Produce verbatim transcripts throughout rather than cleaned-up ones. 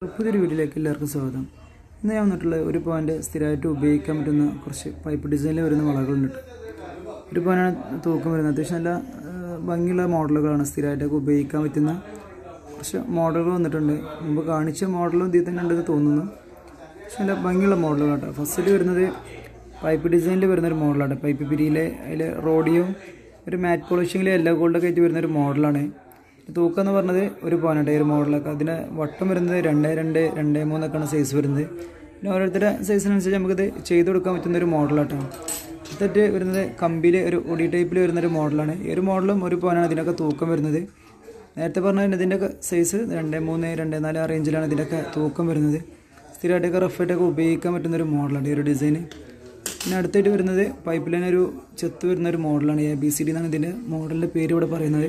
പുതിയൊരു വീഡിയോയിലേക്ക് എല്ലാവർക്കും സ്വാഗതം. ഇന്ന് ഞാൻ വന്നിട്ടുള്ള ഒരു പോയിന്റ് സ്ഥിരമായിട്ട് ഉപയോഗിക്കാൻ പറ്റുന്ന കുറച്ച് പൈപ്പ് ഡിസൈനിൽ വരുന്ന വളകളുണ്ട്. ഒരു പോയിന്റാണ് തൂക്കം വരുന്നത്. അത്യാവശ്യം നല്ല ഭംഗിയുള്ള മോഡലുകളാണ്. സ്ഥിരമായിട്ടൊക്കെ ഉപയോഗിക്കാൻ പറ്റുന്ന കുറച്ച് മോഡലുകൾ വന്നിട്ടുണ്ട്. മുമ്പ് കാണിച്ച മോഡലും ഇതിൽ തന്നെ ഉണ്ടെന്ന് തോന്നുന്നു. പക്ഷെ നല്ല ഭംഗിയുള്ള മോഡലുകളാണ്. ഫസ്റ്റിൽ വരുന്നത് പൈപ്പ് ഡിസൈനിൽ വരുന്നൊരു മോഡലാണ്. പൈപ്പ് പിരിയിലെ അതിൽ റോഡിയും ഒരു മാറ്റ് പോളിഷിങ്ങിൽ എല്ലാ ഗോൾഡൊക്കെ ആയിട്ട് വരുന്നൊരു മോഡലാണ്. തൂക്കം എന്ന് പറഞ്ഞത് ഒരു പോയിന്റ് ഈ ഒരു മോഡലൊക്കെ. അതിന് വട്ടം വരുന്നത് രണ്ട് രണ്ട് രണ്ട് മൂന്നൊക്കെയാണ് സൈസ് വരുന്നത്. പിന്നെ ഓരോരുത്തരുടെ സൈസിനനുസരിച്ച് നമുക്കിത് ചെയ്ത് കൊടുക്കാൻ പറ്റുന്ന ഒരു മോഡലാട്ടോ. ഇതൊക്കെ വരുന്നത് കമ്പിയിൽ ഒരു ഒടി ടൈപ്പിൽ വരുന്നൊരു മോഡലാണ്. ഈ ഒരു മോഡലും ഒരു പോയിന്റാണ് ഇതിനൊക്കെ തൂക്കം വരുന്നത്. നേരത്തെ പറഞ്ഞാൽ ഇതിൻ്റെയൊക്കെ സൈസ് രണ്ട് മൂന്ന് രണ്ട് നാല് ആ റേഞ്ചിലാണ് ഇതിൻ്റെയൊക്കെ തൂക്കം വരുന്നത്. സ്ഥിരമായിട്ടൊക്കെ റഫായിട്ടൊക്കെ ഉപയോഗിക്കാൻ പറ്റുന്നൊരു മോഡലാണ് ഈ ഒരു ഡിസൈന്. പിന്നെ അടുത്തായിട്ട് വരുന്നത് പൈപ്പ് ലൈൻ ഒരു ചെത്ത് വരുന്നൊരു മോഡലാണ്. എ ബി സി ഡി എന്നാണ് ഇതിൻ്റെ മോഡലിൻ്റെ പേര് ഇവിടെ പറയുന്നത്.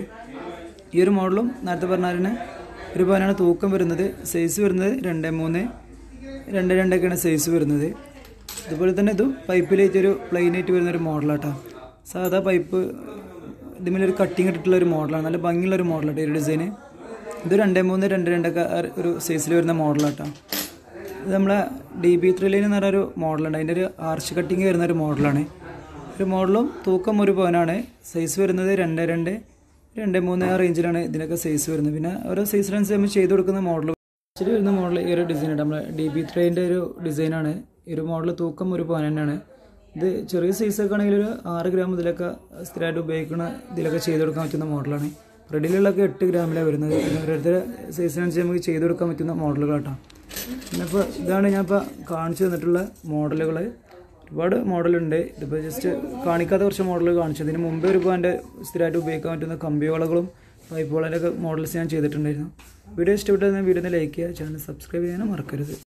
ഈ ഒരു മോഡലും നേരത്തെ പറഞ്ഞാൽ ഒരു പോയിന്റാണ് തൂക്കം വരുന്നത്. സൈസ് വരുന്നത് രണ്ട് മൂന്ന് രണ്ട് രണ്ടൊക്കെയാണ് സൈസ് വരുന്നത്. അതുപോലെ തന്നെ ഇതും പൈപ്പിലേക്ക് ഒരു പ്ലെയിനായിട്ട് വരുന്നൊരു മോഡലാട്ടോ. സാധാ പൈപ്പ് ഇതിമേലൊരു കട്ടിങ് ഇട്ടിട്ടുള്ള ഒരു മോഡലാണ്. നല്ല ഭംഗിയുള്ളൊരു മോഡലാട്ടോ ഈ ഒരു ഡിസൈന്. ഇത് രണ്ട് മൂന്ന് രണ്ട് രണ്ടൊക്കെ ഒരു സൈസിൽ വരുന്ന മോഡലാട്ടോ. ഇത് നമ്മളെ ഡി ബി ത്രീ ലൈൻ എന്ന് പറഞ്ഞൊരു മോഡലുണ്ട്. അതിൻ്റെ ഒരു ആർച്ച് കട്ടിങ് വരുന്നൊരു മോഡലാണ്. ഒരു മോഡലും തൂക്കം ഒരു പോയിന്റാണ്. സൈസ് വരുന്നത് രണ്ട് രണ്ട് രണ്ട് മൂന്ന് ആ റേഞ്ചിലാണ് ഇതിനൊക്കെ സൈസ് വരുന്നത്. പിന്നെ ഓരോ സൈസിനനുസരിച്ച് നമ്മൾ ചെയ്ത് കൊടുക്കുന്ന മോഡൽ ശരി വരുന്ന മോഡൽ ഈ ഒരു ഡിസൈനാണ്. നമ്മൾ ഡി ബി ത്രീൻ്റെ ഒരു ഡിസൈനാണ്. ഈ ഒരു മോഡൽ തൂക്കം ഒരു പോയിന്റ് തന്നെയാണ്. ഇത് ചെറിയ സൈസൊക്കെ ആണെങ്കിൽ ഒരു ആറ് ഗ്രാം ഇതിലൊക്കെ സ്ഥിരമായിട്ട് ഉപയോഗിക്കുന്ന ഇതിലൊക്കെ ചെയ്ത് കൊടുക്കാൻ പറ്റുന്ന മോഡലാണ്. റെഡിലുള്ളൊക്കെ എട്ട് ഗ്രാമിലാണ് വരുന്നത്. പിന്നെ ഓരോരുത്തരുടെ സൈസിനനുസരിച്ച് നമുക്ക് ചെയ്ത് കൊടുക്കാൻ പറ്റുന്ന മോഡലുകളാട്ടോ. പിന്നെ ഇപ്പോൾ ഇതാണ് ഞാൻ ഇപ്പോൾ കാണിച്ചു തന്നിട്ടുള്ള മോഡലുകൾ. ഒരുപാട് മോഡലുണ്ട്. ഇതിപ്പോൾ ജസ്റ്റ് കാണിക്കാത്ത കുറച്ച് മോഡൽ കാണിച്ചു. ഇതിന് മുമ്പേ ഒരു പോയിന്റ് സ്ഥിരമായിട്ട് ഉപയോഗിക്കാൻ പറ്റുന്ന കമ്പി വളകളും പൈപ്പ് വളകളൊക്കെ മോഡൽസ് ഞാൻ ചെയ്തിട്ടുണ്ടായിരുന്നു. വീഡിയോ ഇഷ്ടപ്പെട്ടെന്ന് വീഡിയോ ലൈക്ക് ചെയ്യുക, ചാനൽ സബ്സ്ക്രൈബ് ചെയ്യാനും മറക്കരുത്.